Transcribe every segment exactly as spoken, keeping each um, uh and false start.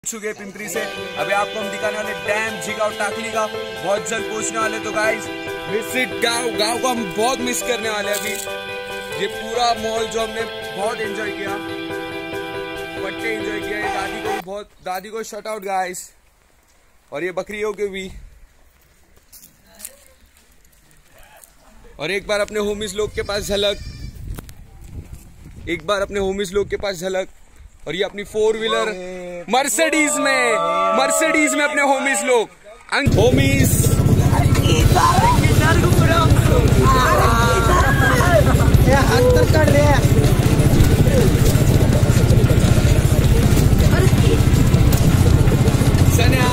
चुके पिंपरी से। अभी आपको हम दिखाने वाले डैम झीगा और टाकली का, बहुत जल्द पहुंचने वाले। तो गाइस मिस इट, गाँव गाँव को हम बहुत मिस करने वाले अभी। ये पूरा मॉल जो हमने बहुत एंजॉय किया, पट्टे एंजॉय किया, ये दादी को भी बहुत, दादी को शट आउट गाइस, और ये बकरियों के भी। और एक बार अपने होमीज लोग के पास झलक, एक बार अपने होमीज लोग के पास झलक। और ये अपनी फोर व्हीलर मर्सिडीज में, मर्सिडीज में अपने होमीज लोग, होमीज अंतर कर रहे हैं। सन्या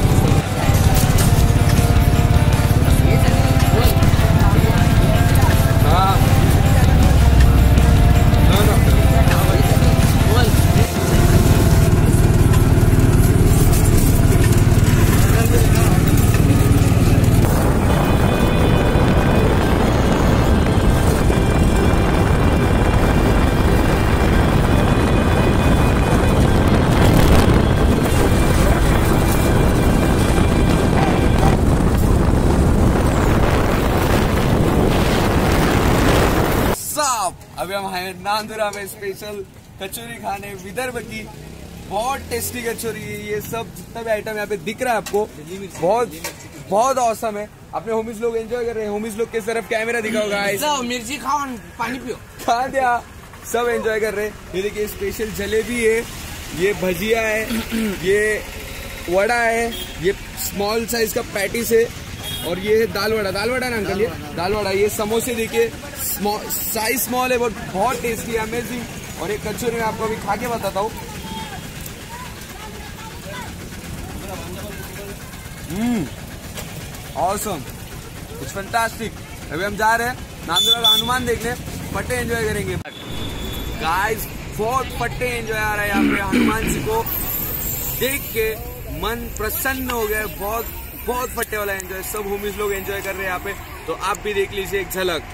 अभी हम हैं नांदुरा में स्पेशल कचौरी खाने, विदर्भ की बहुत टेस्टी कचौरी है। ये सब जितना भी आइटम यहाँ पे दिख रहा है आपको, बहुत बहुत औसम है। अपने होमीज लोग एंजॉय कर रहे हैं। होमीज लोग की तरफ कैमरा दिखाओ गाइस, मिर्ची खाओ, पानी पियो, खा दिया, सब एंजॉय कर रहे हैं। ये देखिए स्पेशल जलेबी है, ये भजिया है, ये वड़ा है, ये स्मॉल साइज का पैटिस है, और ये दाल वड़ा, दाल वड़ा ना अंकल, ये दाल वड़ा। ये समोसे देखिए, साइज स्मॉल है बट बहुत टेस्टी है, अमेजिंग। और एक कचौरी में आपको अभी खा के बताता हूँ। Hmm awesome, it's fantastic. अभी हम जा रहे हैं नांदुरा का हनुमान देखने, पट्टे एंजॉय करेंगे गाइस। बहुत पट्टे एंजॉय आ रहा है यहाँ पे, हनुमान जी को देख के मन प्रसन्न हो गया। बहुत बहुत फट्टे वाला एंजॉय, सब होमीज लोग एंजॉय कर रहे हैं यहाँ पे। तो आप भी देख लीजिए एक झलक।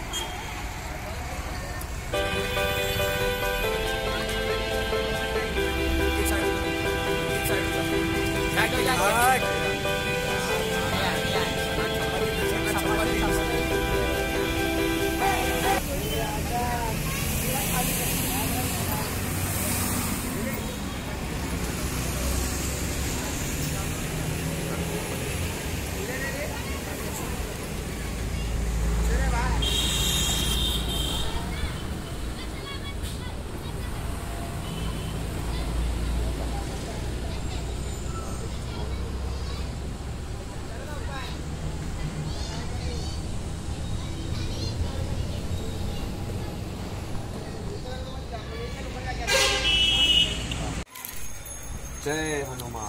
जय हनुमान।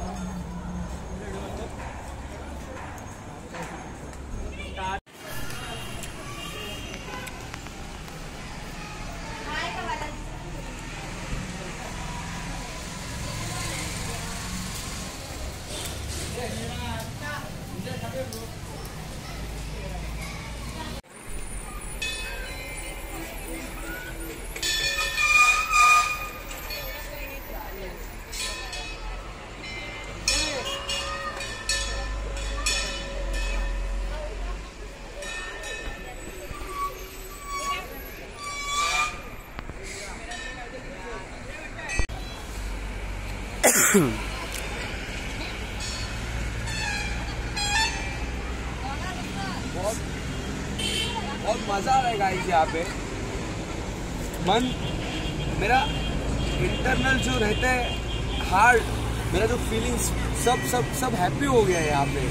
बहुत बहुत मजा आ रहा है गाइस यहाँ पे। मन मेरा इंटरनल जो रहता है, हार्ट, मेरा जो फीलिंग्स, सब सब सब हैप्पी हो गया है यहाँ पे।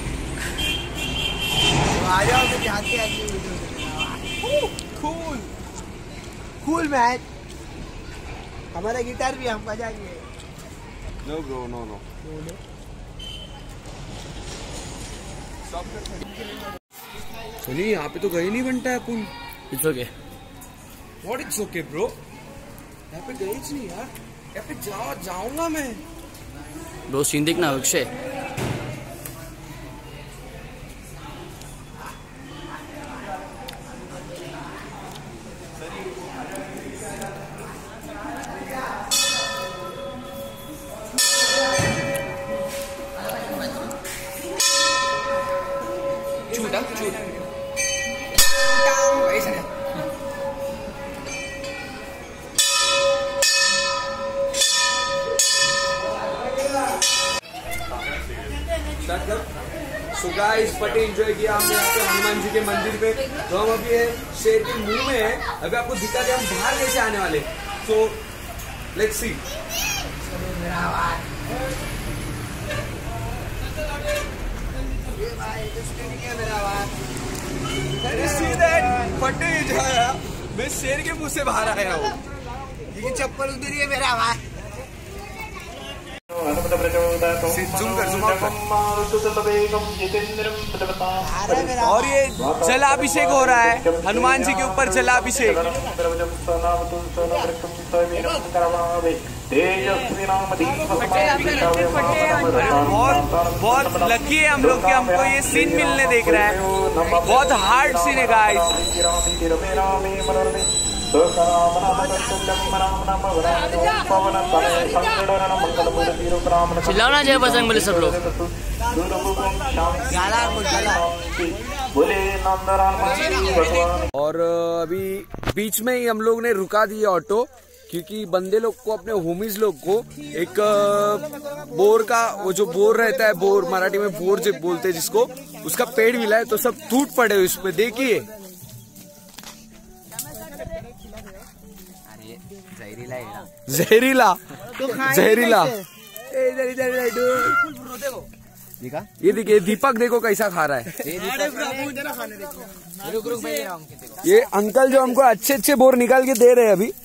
आ जाओ तो जाते हैं। कूल कूल मैच, हमारा गिटार भी हम बजाएंगे। No bro, no no. चलिए, यहाँ पे तो गए नहीं बनता है अपन। It's okay, what it's okay bro, यहाँ पे गए नहीं यार, यहाँ पे जा जाऊंगा मैं। ब्रो सीन देखना अक्षय। स्टार्ट कर। सो गाइस फटे एंजॉय किया हमने यहाँ पे हनुमान जी के मंदिर पे। तो हम अभी है शेर के मुंह में है, अभी आपको दिखा दे हम बाहर कैसे आने वाले। So let's see. फटे एंजॉय, मैं शेर के मुंह से बाहर आया हूँ। ये चप्पल उधर है मेरा भाई। जूम कर, जूम आउट कर। और ये जलाभिषेक हो रहा है हनुमान जी के ऊपर, जलाभिषेक। बहुत बहुत लकी है हम लोग कि हमको ये सीन मिलने देख रहा है। बहुत हार्ड सीन है गाइस। चिल्लाओ ना जय बजरंग बली सब लोग। और अभी बीच में ही हम लोग ने रुका दिया ऑटो, क्योंकि बंदे लोग को, अपने होमीज लोग को एक बोर का, वो जो बोर रहता है, बोर मराठी में बोर जो बोलते हैं जिसको, उसका पेड़ मिला है। तो सब टूट पड़े उस पे, देखिए। जहरीला जहरीला ये देखिए दीपक, देखो कैसा खा रहा है। ये अंकल जो हमको अच्छे अच्छे बोर निकाल के दे रहे हैं अभी।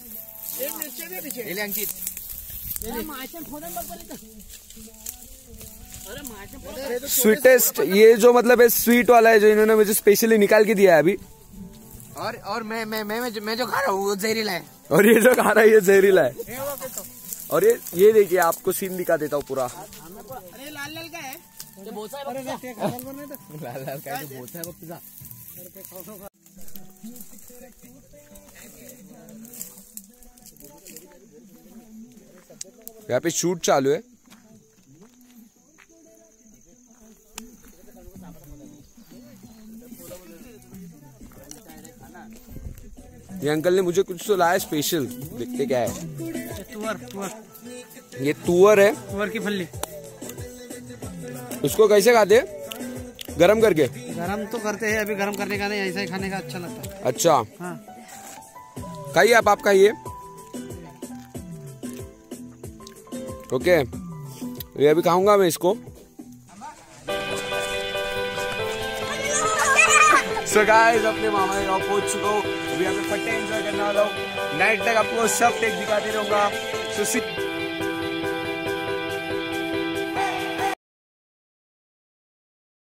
स्वीटेस्ट, ये जो मतलब है स्वीट वाला है, जो इन्होंने मुझे स्पेशली निकाल के दिया है अभी। और और मैं मैं मैं मैं जो खा रहा हूँ वो जहरीला है। और ये जो खा रहा है ये जहरीला है। और ये ये देखिए, आपको सीन दिखा देता हूँ पूरा। अरे लाल लाल का है, लाल लाल का है, बोलता है वो पिज़्ज़ा। यहाँ पे शूट चालू है। ये अंकल ने मुझे कुछ तो लाया स्पेशल, देखते क्या है। तुअर तुअर ये तुअर है, तुअर की फल्ली। उसको कैसे खाते हैं? गरम करके? गरम तो करते हैं, अभी गरम करने का नहीं, ऐसा ही खाने का अच्छा लगता है। अच्छा हाँ, खाइए आप, आप खाइए। ओके, ये अभी खाऊंगा मैं इसको। सो गाइस, अपने मामा के गाँव पहुंच चुका हूँ। अभी यहाँ पे फट्टे एंजॉय करने वाला हूँ। नाइट तक आपको सब टेक दिखाते रहूंगा। सो